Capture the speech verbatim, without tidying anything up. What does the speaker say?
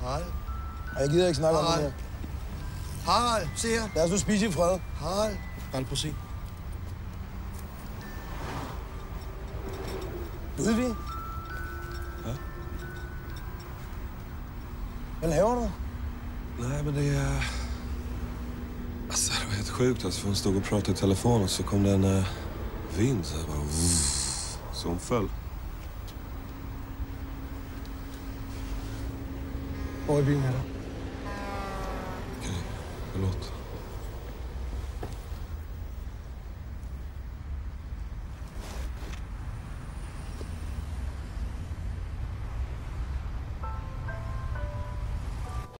Harald. Jeg gider ikke snakke Harald. om det her. Harald, se her. Lad os nu spise i fred. Harald. Harald, prøv at se. Ludvig? Ja? Hvad laver du? Nej, men det är... Alltså, det var helt sjukt. Alltså, hon stod och pratade i telefon och så kom det en uh, vind så här bara... Så hon föll. Hvor i byen er der? Okej, förlåt.